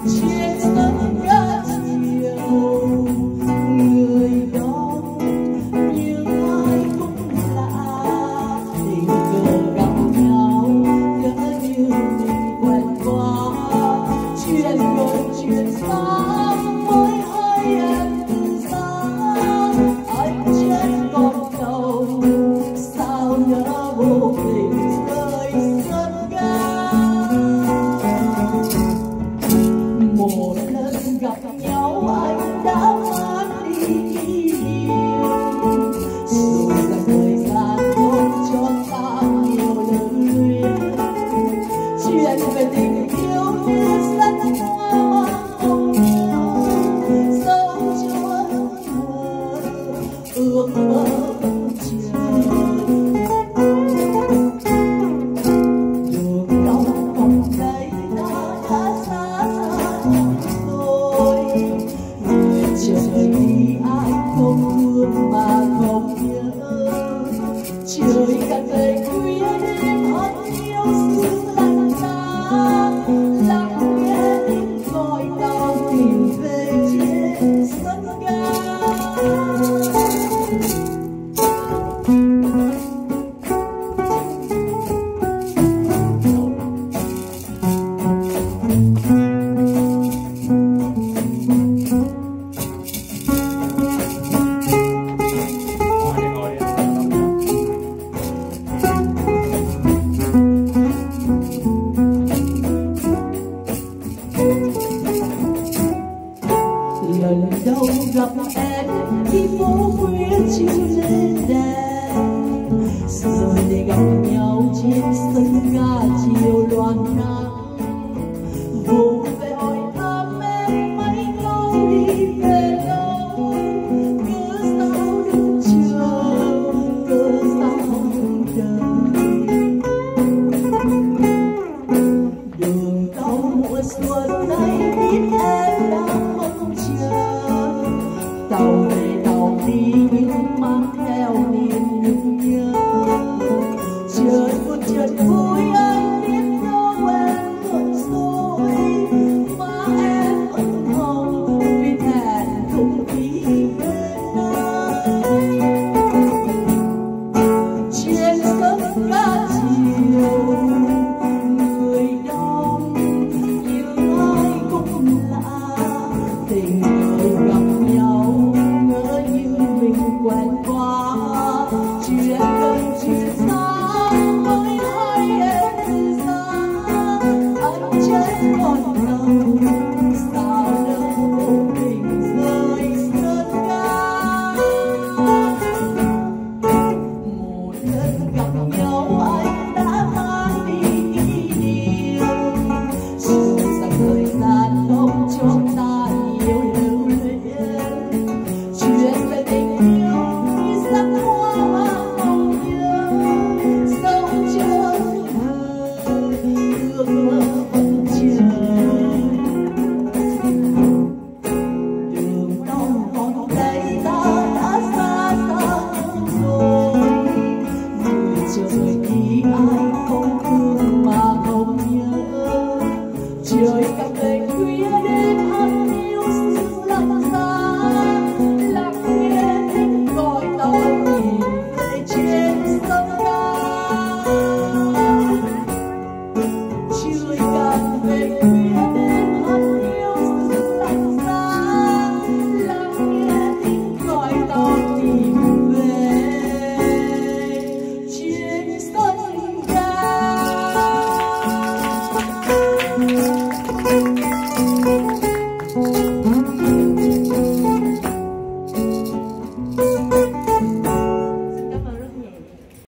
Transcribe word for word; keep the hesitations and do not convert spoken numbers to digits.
trên sân ga chiều người đó nhưng ai cũng lạ tình cờ gặp nhau ngỡ như mình quen quá chuyện gần chuyện xa mới ơi em từ xa anh trên con tàu sao nhớ vô tình rơi sân ga một lần gặp nhau anh đã mất đi nhiều rồi là thời gian không cho ta nhiều lời luyến chuyện về tình yêu như rất hoa mà không nhớ dấu cho ước mơ chờ đường đau không thấy ta đã xa xa rồi người trời đi ai không thương mà không nhớ trời càng về khuya đêm ân yêu xưa lạnh giá lặng nghe tiếng gọi tao tìm về trên sân ga. Lần đầu gặp em khi phố khuya chiều lên đèn rồi để gặp nhau trên sân ga chiều loang nắng vô về hỏi thăm em mấy câu đi về đâu cứ sao đứng chờ cứ sao đợi đường đau mùa xuân này biết em